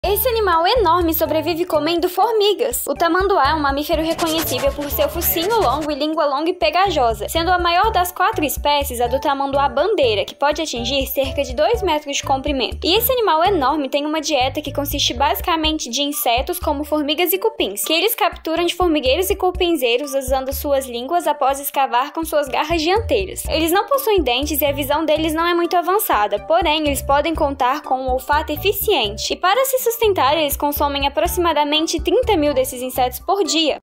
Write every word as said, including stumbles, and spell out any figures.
Esse animal enorme sobrevive comendo formigas. O tamanduá é um mamífero reconhecível por seu focinho longo e língua longa e pegajosa, sendo a maior das quatro espécies a do tamanduá bandeira, que pode atingir cerca de dois metros de comprimento. E esse animal enorme tem uma dieta que consiste basicamente de insetos como formigas e cupins, que eles capturam de formigueiros e cupinzeiros usando suas línguas após escavar com suas garras dianteiras. Eles não possuem dentes e a visão deles não é muito avançada, porém eles podem contar com um olfato eficiente. E para se sustentar, eles consomem aproximadamente trinta mil desses insetos por dia.